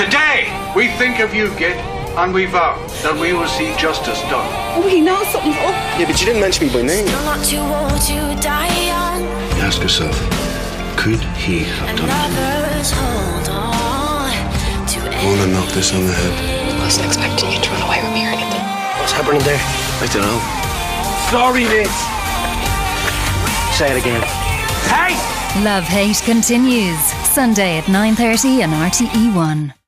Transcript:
Today, we think of you, Gid, and we vow that we will see justice done. Oh, he knows something's up. Yeah, but you didn't mention me by name. Still not too old to die young. You ask yourself, could he have done it? Lovers hold on to I want to knock this on the head. I wasn't expecting you to run away with me or anything. What's happening there? I don't know. Sorry, Vince. Say it again. Hey! Love Hate continues. Sunday at 9:30 on RTE1.